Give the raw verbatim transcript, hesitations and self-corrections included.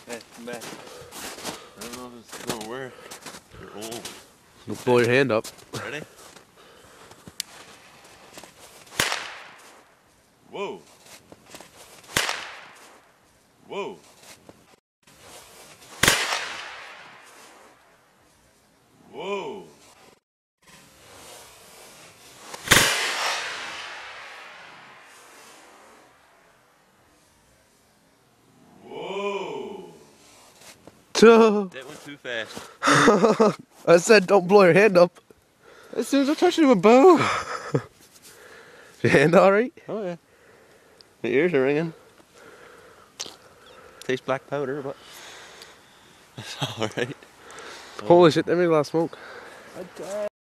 Hey, come back. I don't know if it's gonna work. You're old. You blow your hand up. Ready? Whoa. Whoa. Whoa. Whoa. That went too fast. I said don't blow your hand up. As soon as I touch it with a bow. Your hand alright? Oh yeah. My ears are ringing. Tastes black powder, but that's alright. Holy shit, that made a lot of smoke.